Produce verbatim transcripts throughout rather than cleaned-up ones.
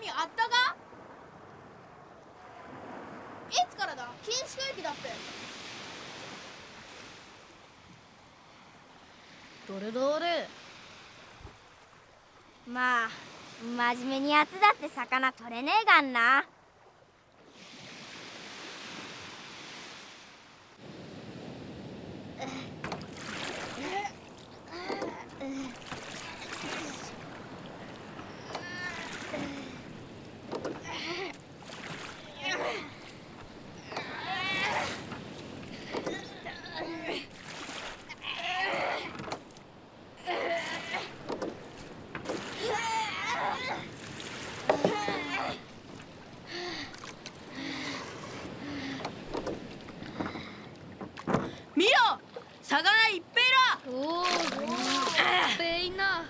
網あったか？いつからだ？禁止区域だって。 どれどれ。 まあ真面目にやつだって魚取れねえがんな。 見ろ、魚いっぺいら。おお、いっぺいな。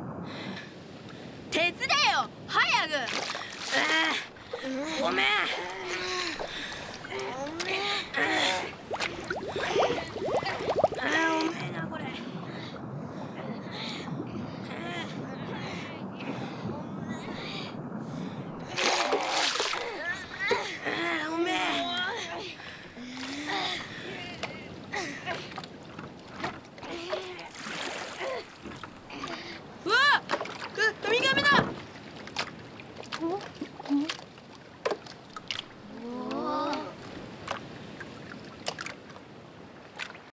手伝えよ、早く。ごめん。